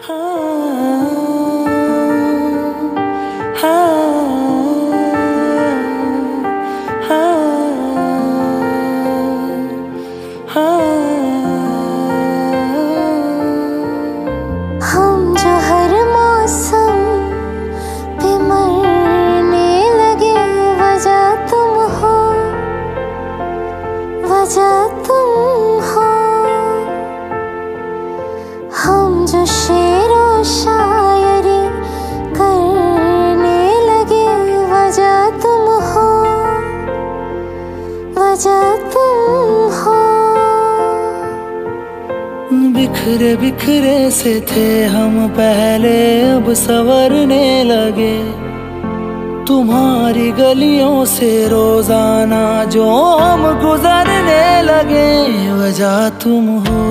बिखरे बिखरे से थे हम पहले, अब संवरने लगे। तुम्हारी गलियों से रोजाना जो हम गुजरने लगे। वजह तुम हो,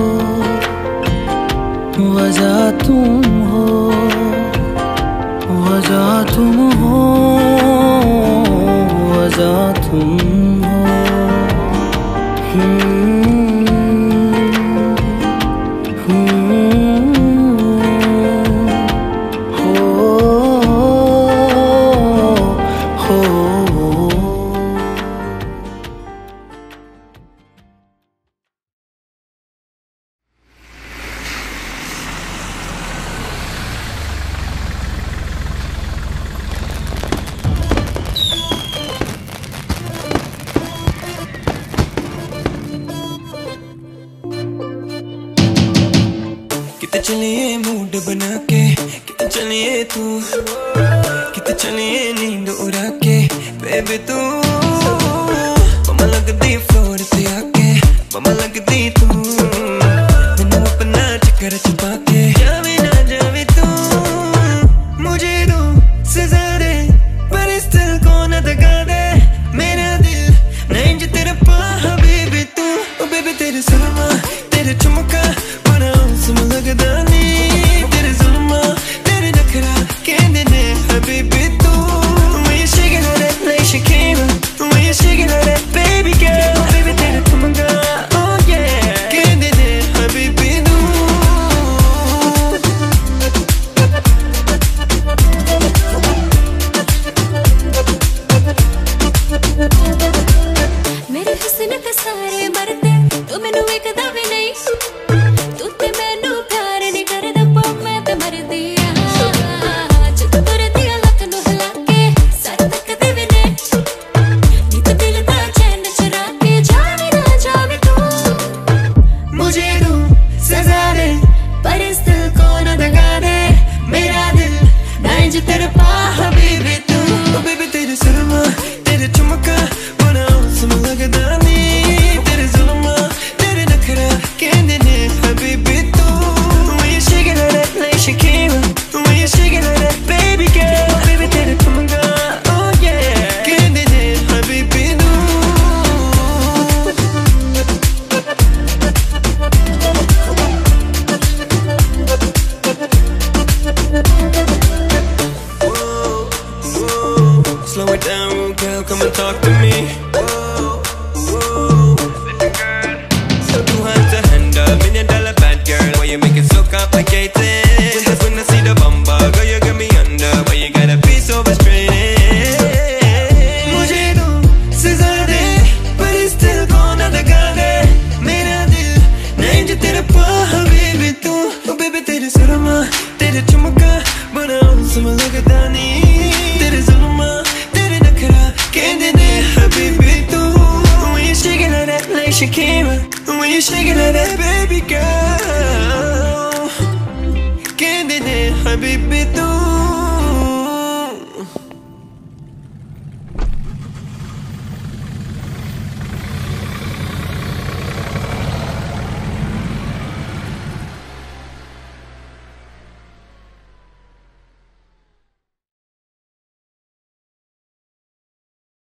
वजह तुम हो, वजह तुम हो, वजह तुम हो। किते चलिए मूड बना के, किते चलिए तू, किते चलिए नींद उड़ा के बेबी तू। मम्मा लगदी फ्लोर ते आके, मम्मा लगदी तू, मैनू अपना चक्कर छुपा के। जावे ना जावे तू, मुझे दो सजा दे, पर इस दिल को न दगा दे। मेरा दिल नहीं जो तेरा पा हबीबी तू। ओ बेबी तेरे सरमा, तेरे चुमका लगदा नहीं, तेरे जुल्मा तेरे नखरा कहंदे ने हबीबी तू। When you shaking that like Shakira, when you shaking that baby girl, baby तेरे ठुमका oh yeah कहंदे ने हबीबी तू। मेरे हुस्न ते सारे मरदे, तू मैनू वेखदा भी नहीं। तू ते मैनू प्यार नहीं करदा, पर मैं ते मरदी आ। जद तुरदी लक नू हिला के, सारे तकदे भी ने। नी तू दिल दा चैन चुरा के, जावे ना जावे तू। मुझे दो सजा दे, पर इस दिल को न दगा दे। मेरा दिल नहीं जो तेरे पा हबीबी तू। ओ बेबी तेरे सरमा, तेरे चुमका बना सुन लगदा नहीं, तेरे जुल्मा तेरे नखरा कहंदे ने हबीबी तू। When you shaking that like Shakira, when you shaking that baby girl, baby तेरे ठुमका oh yeah कहंदे ने हबीबी तू। Slow it down, girl, come and talk to me. Too hard to handle, $1 million bad girl. Why you make it so complicated? Just when I see the bumper, girl, you got me under. Why you gotta be so frustrated? मुझे दो सजा दे, पर इस दिल को न दगा दे। मेरा दिल नहीं जो तेरा पा हबीबी तू। ओ बेबी तेरे सरमा, तेरे चुमका बना समझ लगदा नहीं, तेरे जुल्मा तेरे नखरा कहंदे ने हबीबी तू। When you shaking that like Shakira, when you shaking that baby girl, कहंदे ने हबीबी तू।